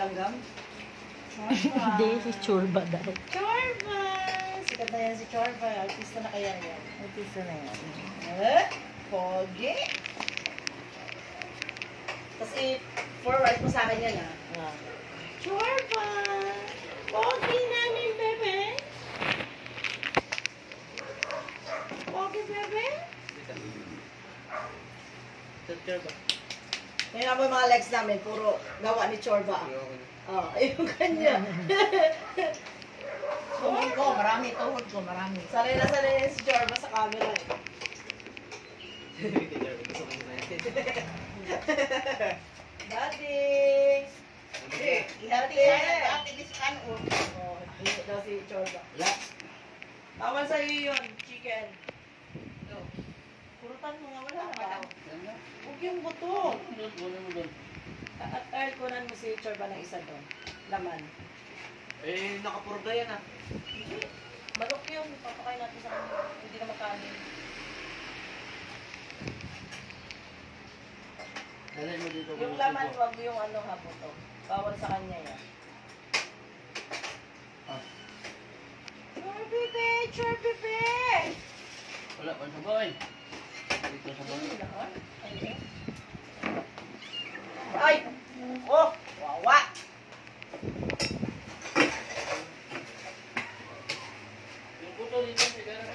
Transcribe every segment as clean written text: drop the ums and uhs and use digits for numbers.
langgam? Hindi, si Chorba daw. Chorba! Sikat na yan si Chorba. Artista na kaya yan. Artista na yan. Pogi! Tapos i-forward mo sa akin yan, ha? Ah. Chorba! Pogi namin, bebe! Pogi, bebe! Chorba. Ngayon naman mga legs namin, puro gawa ni Chorba. Oh, yung kanya. Tuhod ko, marami. Tuhod ko, marami. Sanay na si Chorba sa camera eh. Daddy! Daddy! Oh, hindi daw si Chorba. Wala. Bawal sa'yo yun, chicken. Purutan mo nga, wala na ba? Huwag yung buto. At kunan mo si Chorba ng isa doon. Laman. Eh, nakapurda yan ah. Hindi. Manok yun. Papakain natin sa kanya. Hindi na makanin. Dalhin mo dito. Yung laman, wag yung ano ha, buto. Bawal sa kanya yan. Ah. Chorbibe! Chorbibe! Wala pa sa bahay. Dito sa bahay. Ay! Oh! Wawa! Yung puto dito, sigara.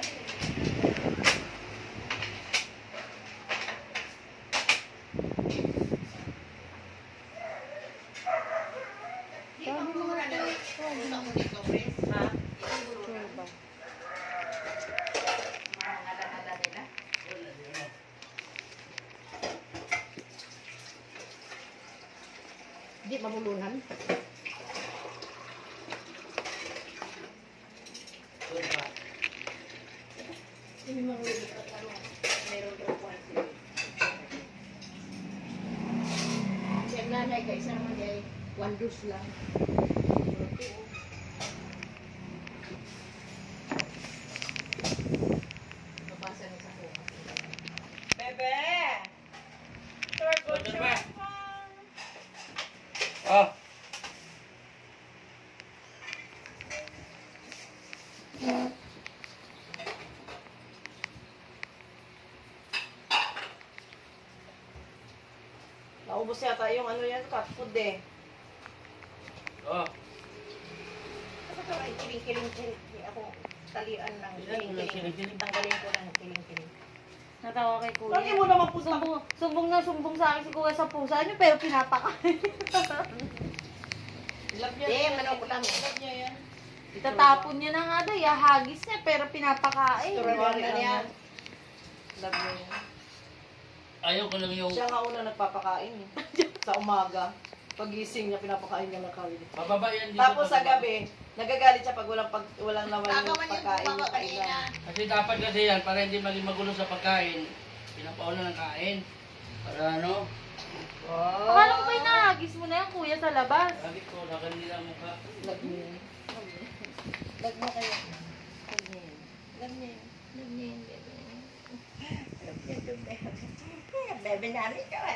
Ha? Chorba. Hindi mabulunan. Chorba. Yung nanay ka, isa naman ay wandus lang. Nabasa na sa kuha. Bebe! Chorba! Chorba! Chorba! Ah. Naubos yata yung ano yan, cat food eh. Oh. Kasi ito ay kiling-kiling. Ako talian lang. Kiling-kiling. Tanggalin ko lang kiling-kiling. Natawa kay kuya. Lagi mo naman po Sumbong na sumbong sa akin si kuya sa pusa niyo pero pinapakain. Love niya. Eh, manok lang. Love niya yan. Itatapon niya na nga daw, ihagis niya pero pinapakain. Strawberry yan. Love niya yan. Ayaw ko lang yung... Siya nga una nagpapakain eh. Sa umaga. Pagising niya, pinapakain niya ng kawin. Pababa yan dito. Tapos sa gabi, nagagalit siya pag walang laman yung pagkain niya kailan. Kasi dapat kasi yan, para hindi maging magulo sa pagkain, pinapauna ng kain. Para ano? Wow. Akala ko ba inahagis mo na yan kuya sa labas? Lagi ko, lakan nila ang mukha. Love niya yan. Love mo kayo. Love niya yan. Love niya yan. Love niya yan, bebe. Love niya yan, bebe. Bebe namin ka